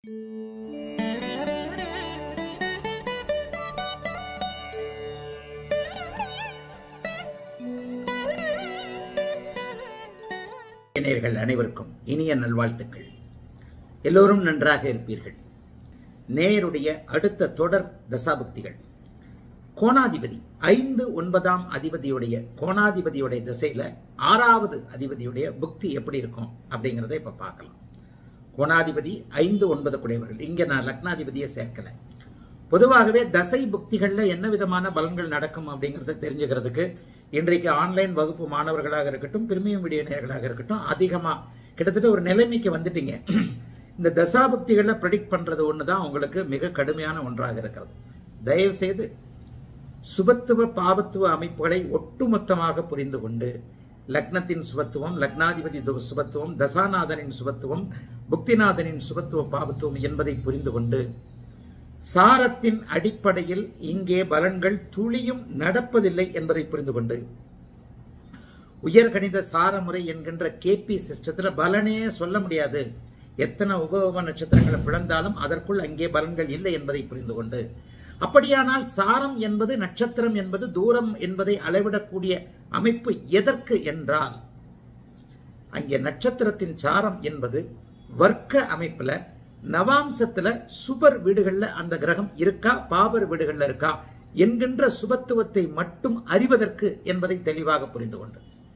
நேயர்கள் அனைவருக்கும் இனிய நல்வாழ்த்துக்கள். எல்லோரும் நன்றாக இருப்பீர்கள். நேயருடைய அடுத்த தொடர் தசாபுக்திகள் கோணாதிபதி 5-9 அதிபதியுடைய கோணாதிபதியுடைய திசையில 6வது அதிபதியுடைய புக்தி எப்படி இருக்கும் அப்படிங்கிறத இப்ப பார்க்கலாம். கோணாதிபதி 5-9 கூடியவர்கள். இங்க நான் லக்னாதிபதியை சேர்க்கல. பொதுவாகவே தசை புக்திகள்ல என்ன விதமான பலன்கள் நடக்கும் அப்படிங்கிறத தெரிஞ்சுக்கிறதுக்கு இன்றைக்கு ஆன்லைன் வகுப்பு மாணவர்களாக இருக்கட்டும், பிரீமியம் வீடியோ நேயர்களாக இருக்கட்டும், அதிகமா கிட்டத்தட்ட ஒரு நிலைமைக்கு வந்துட்டீங்க. இந்த தசாபக்திகளை ப்ரெடிக்ட் பண்றது ஒண்ணுதான் உங்களுக்கு மிக கடுமையான ஒன்றாக இருக்கிறது. தயவு செய்து சுபத்துவ பாபத்துவ அமைப்புகளை ஒட்டுமொத்தமாக புரிந்து கொண்டு லக்னத்தின் சுபத்துவம், லக்னாதிபதி சுபத்துவம், தசாநாதனின் சுபத்துவம், புக்திநாதனின் சுபத்துவ பாபத்துவம் என்பதை புரிந்து கொண்டு சாரத்தின் அடிப்படையில் இங்கே பலன்கள் துளியும் நடப்பதில்லை என்பதை புரிந்து கொண்டு உயர்கணித சாரமுறை என்கின்ற கேபி சிஸ்டத்தில் பலனே சொல்ல முடியாது, எத்தனை உப நட்சத்திரங்களை பிளந்தாலும் அதற்குள் அங்கே பலன்கள் இல்லை என்பதை புரிந்து கொண்டு, அப்படியானால் சாரம் என்பது நட்சத்திரம் என்பது தூரம் என்பதை அளவிடக்கூடிய அமைப்பு எதற்கு என்றால் அங்கே நட்சத்திரத்தின் சாரம் என்பது வர்க்க அமைப்புல நவாம்சத்துல சுபர் வீடுகள்ல அந்த கிரகம் இருக்கா, பாபர் வீடுகள்ல இருக்கா என்கின்ற சுபத்துவத்தை மட்டும் அறிவதற்கு என்பதை தெளிவாக புரிந்து கொண்டு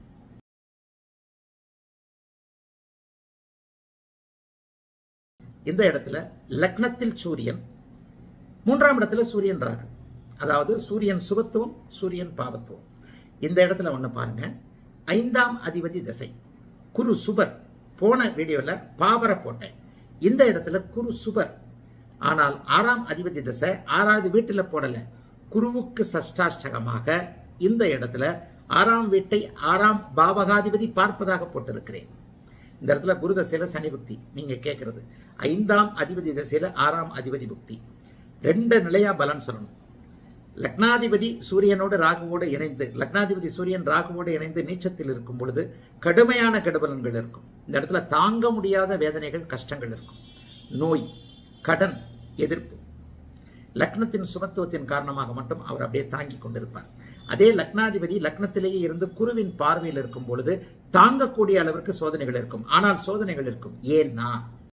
இந்த இடத்துல லக்னத்தில் சூரியன், 3ஆம் இடத்துல சூரியன் ராகு, அதாவது சூரியன் சுபத்துவம், சூரியன் பாவத்துவம். இந்த இடத்துல ஒண்ணு பாருங்க, 5ஆம் அதிபதி திசை குரு சுபர். போன வீடியோல பாவரை போட்டேன். இந்த இடத்துல குரு சுபர். ஆனால் 6ஆம் அதிபதி திசை 6வது வீட்டுல போடல, குருவுக்கு சஷ்டாஷ்டகமாக இந்த இடத்துல 6ஆம் வீட்டை 6ஆம் பாவகாதிபதி பார்ப்பதாக போட்டிருக்கிறேன். இந்த இடத்துல குரு தசையில சனி புக்தி. நீங்க கேட்கறது 5ஆம் அதிபதி திசையில 6ஆம் அதிபதி புக்தி. 2 நிலையா பலன் சொல்லணும். லக்னாதிபதி சூரியனோடு ராகுவோடு இணைந்து, லக்னாதிபதி சூரியன் ராகுவோடு இணைந்து நீச்சத்தில் இருக்கும் பொழுது கடுமையான கெடுபலன்கள் இருக்கும். இந்த இடத்துல தாங்க முடியாத வேதனைகள், கஷ்டங்கள் இருக்கும். நோய், கடன், எதிர்ப்பு. லக்னத்தின் சுமத்துவத்தின் காரணமாக மட்டும் அவர் அப்படியே தாங்கி கொண்டிருப்பார். அதே லக்னாதிபதி லக்னத்திலேயே இருந்து குருவின் பார்வையில் இருக்கும் பொழுது தாங்கக்கூடிய அளவிற்கு சோதனைகள் இருக்கும். ஆனால் சோதனைகள் இருக்கும். ஏன்னா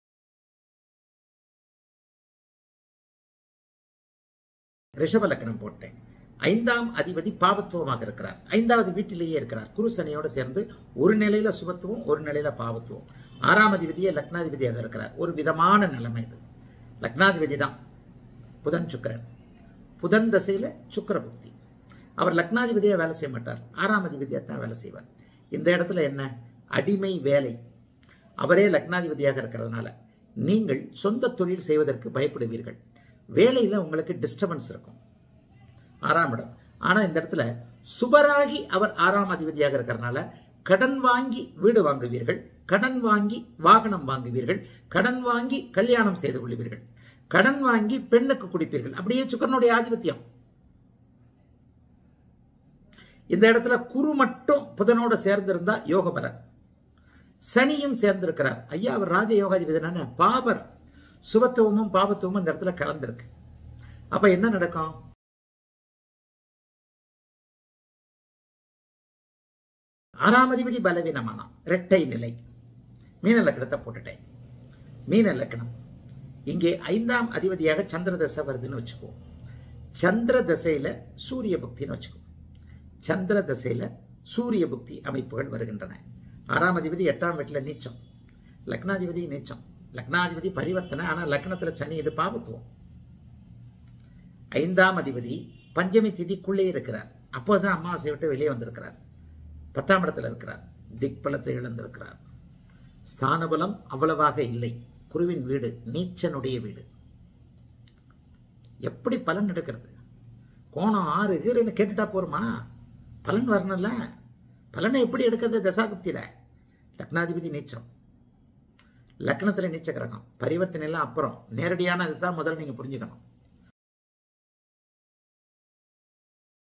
ரிஷப லக்னம் போட்டேன். 5ஆம் அதிபதி பாவத்துவமாக இருக்கிறார். 5வது வீட்டிலேயே இருக்கிறார். குரு சனியோடு சேர்ந்து ஒரு நிலையில சுபத்துவம், ஒரு நிலையில பாவத்துவம். 6ஆம் அதிபதியே லக்னாதிபதியாக இருக்கிறார். ஒரு விதமான நிலைமை இது. லக்னாதிபதி தான் புதன் சுக்கிரன். புதன் தசையில சுக்கிர புக்தி. அவர் லக்னாதிபதியா வேலை செய்ய மாட்டார், 6ஆம் அதிபதியா தான் வேலை செய்வார். இந்த இடத்துல என்ன அடிமை வேலை. அவரே லக்னாதிபதியாக இருக்கிறதுனால நீங்கள் சொந்த தொழில் செய்வதற்கு பயப்படுவீர்கள். வேலையில உங்களுக்கு டிஸ்டர்பன்ஸ் இருக்கும். 6ஆம் இடம். ஆனா இந்த இடத்துல சுபராகி அவர் 6ஆம் அதிபதியாக இருக்கிறதுனால கடன் வாங்கி வீடு வாங்குவீர்கள், கடன் வாங்கி வாகனம் வாங்குவீர்கள், கடன் வாங்கி கல்யாணம் செய்து கொள்வீர்கள், கடன் வாங்கி பெண்ணுக்கு குடிப்பீர்கள். அப்படியே சுக்கிரனுடைய ஆதிபத்தியம். இந்த இடத்துல குரு மட்டும் புதனோட சேர்ந்திருந்தா யோகபலன். சனியும் சேர்ந்திருக்கிறார். ஐயா அவர் ராஜ யோகாதிபதி தானே, பாபர். சுபத்துவமும் பாபத்துவமும் இந்த இடத்துல கலந்திருக்கு. அப்ப என்ன நடக்கும்? ஆறாம் அதிபதி பலவீனமானா இரட்டை நிலை. மீன லக்னத்தை போட்டுட்டேன். மீன லக்னம் இங்கே 5ஆம் அதிபதியாக சந்திர தசை வருதுன்னு வச்சுக்கோ. சந்திர தசையில சூரிய புக்தின்னு வச்சுக்கோ. சந்திர தசையில சூரிய புக்தி அமைப்புகள் வருகின்றன. 6ஆம் அதிபதி 8ஆம் வீட்டுல நீச்சம், லக்னாதிபதி நீச்சம், லக்னாதிபதி பரிவர்த்தனை. ஆனா லக்னத்துல சனி, இது பாவத்துவம். 5ஆம் அதிபதி பஞ்சமி திதிக்குள்ளே இருக்கிறார். அப்போதான் அமாவாசை விட்டு வெளியே வந்திருக்கிறார். 10ஆம் இடத்துல இருக்கிறார். திக்பலத்தை இழந்திருக்கிறார். ஸ்தானபலம் அவ்வளவாக இல்லை. குருவின் வீடு, நீச்சனுடைய வீடு. எப்படி பலன் எடுக்கிறது? கோணம் 6 கீரைன்னு கேட்டுட்டா போருமா? பலன் வரணும்ல. பலனை எப்படி எடுக்கிறது? தசாபுக்தியில லக்னாதிபதி நீச்சம், லக்னத்துல நீச்ச கிரகம், பரிவர்த்தனை எல்லாம் அப்புறம். நேரடியான இதுதான் முதல்ல நீங்க புரிஞ்சுக்கணும்.